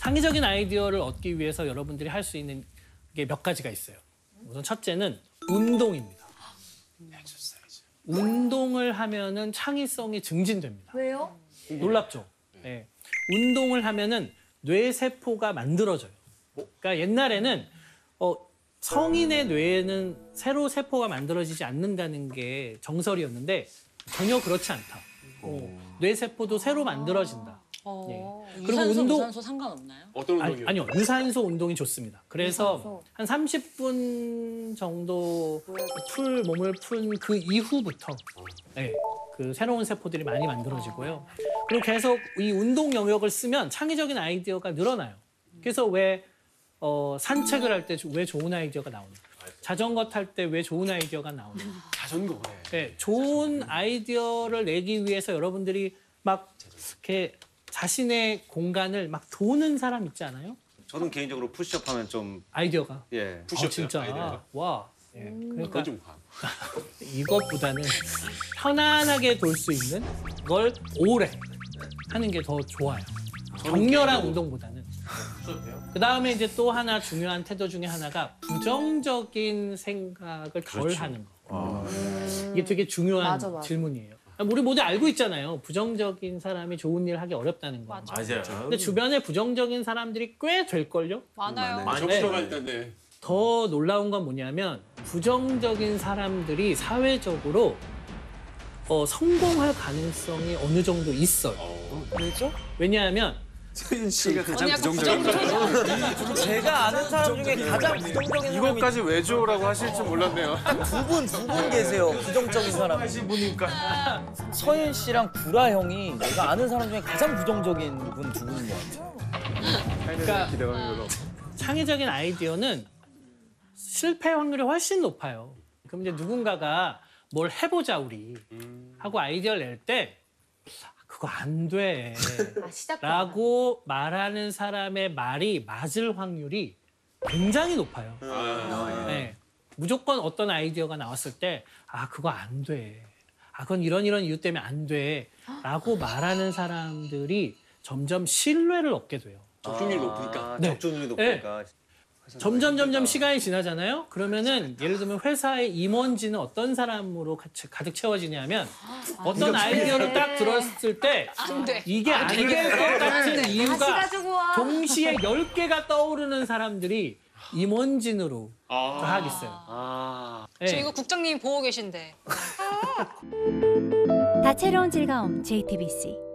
창의적인 아이디어를 얻기 위해서 여러분들이 할 수 있는 게 몇 가지가 있어요. 우선 첫째는 운동입니다. 운동을 하면은 창의성이 증진됩니다. 왜요? 놀랍죠? 네. 운동을 하면은 뇌세포가 만들어져요. 그러니까 옛날에는 성인의 뇌에는 새로 세포가 만들어지지 않는다는 게 정설이었는데 전혀 그렇지 않다. 뇌세포도 새로 만들어진다. 예. 유산소, 무산소 상관없나요? 어떤 운동이요? 아니요, 유산소 운동이 좋습니다. 그래서 한 30분 정도 몸을 푼 그 이후부터 네, 그 새로운 세포들이 많이 만들어지고요. 그리고 계속 이 운동 영역을 쓰면 창의적인 아이디어가 늘어나요. 그래서 왜 산책을 할 때 왜 좋은 아이디어가 나오냐? 자전거 탈 때 왜 좋은 아이디어가 나오냐? 자전거. 네, 좋은 아이디어를 내기 위해서 여러분들이 막 이렇게 자신의 공간을 막 도는 사람 있지 않아요? 저는 개인적으로 푸시업하면 좀 아이디어가. 예. 푸시업 진짜. 아이디어가. 와. 예. 그러니까 그건 좀 과. 이것보다는 편안하게 돌 수 있는 걸 오래 하는 게 더 좋아요. 격렬한 운동보다는. 그 다음에 이제 또 하나 중요한 태도 중에 하나가 부정적인 생각을 덜 하는 거. 이게 되게 중요한 맞아. 질문이에요. 우리 모두 알고 있잖아요. 부정적인 사람이 좋은 일 하기 어렵다는 거. 맞아요. 근데 주변에 부정적인 사람들이 꽤 될걸요? 많아요. 많이 접촉할 때네. 더 놀라운 건 뭐냐면 부정적인 사람들이 사회적으로 성공할 가능성이 어느 정도 있어요. 왜죠? 왜냐하면 서윤 씨가 가장 약간 부정적인 제가 아는 사람 중에 가장 부정적인 사람이 이것까지 왜죠라고 하실 줄 몰랐네요. 두 분 계세요. 부정적인 사람. 보니까. 서윤 씨랑 구라 형이 내가 아는 사람 중에 가장 부정적인 분 두 분인 것 같아요. 그러니까 창의적인 아이디어는 실패 확률이 훨씬 높아요. 그럼 이제 누군가가 뭘 해보자 우리 하고 아이디어를 낼 때 그거 안 돼. 라고 말하는 사람의 말이 맞을 확률이 굉장히 높아요. 네. 무조건 어떤 아이디어가 나왔을 때 그거 안 돼. 그건 이런 이유 때문에 안 돼. 라고 말하는 사람들이 점점 신뢰를 얻게 돼요. 적중률이 높으니까. 네. 적중률이 높으니까. 점점 시간이 지나잖아요. 그러면은 예를 들면 회사의 임원진은 어떤 사람으로 가득 채워지냐면 어떤 아이디어를 딱 들었을 때 이게 안 될 것 같은 이유가 동시에 10개가 떠오르는 사람들이 임원진으로 하겠어요. 네. 저 이거 국장님이 보고 계신데. 다채로운 즐거움 JTBC